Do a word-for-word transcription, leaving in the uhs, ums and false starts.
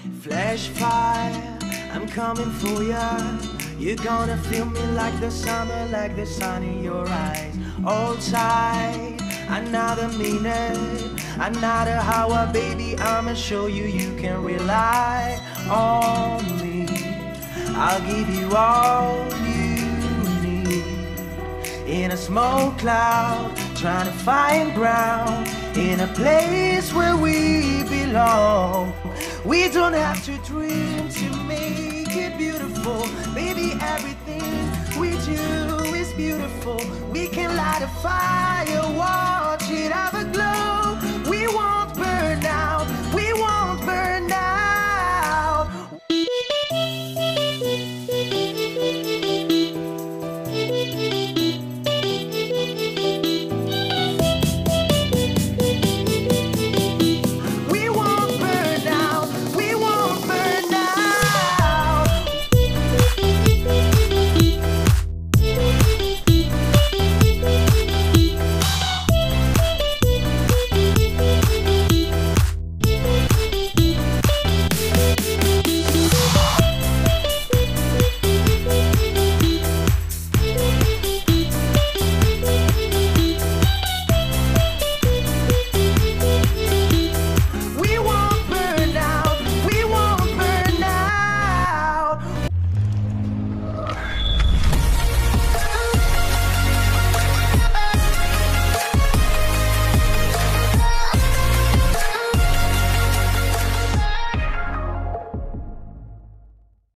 Flash fire, I'm coming for ya. You're gonna feel me like the summer, like the sun in your eyes. Hold tight, another minute, another hour, baby. I'ma show you you can rely on me. I'll give you all you need. In a smoke cloud, trying to find ground, in a place where we belong. We don't have to dream to make it beautiful. Baby, everything we do is beautiful. We can light a fire, watch it happen.